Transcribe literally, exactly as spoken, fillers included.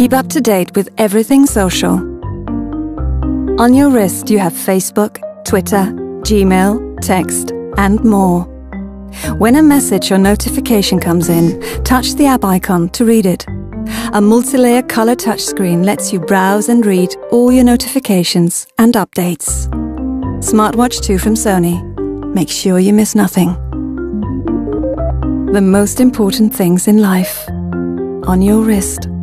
Keep up to date with everything social. On your wrist you have Facebook, Twitter, Gmail, text, and more. When a message or notification comes in, touch the app icon to read it. A multi-layer color touchscreen lets you browse and read all your notifications and updates. SmartWatch two from Sony. Make sure you miss nothing. The most important things in life. On your wrist.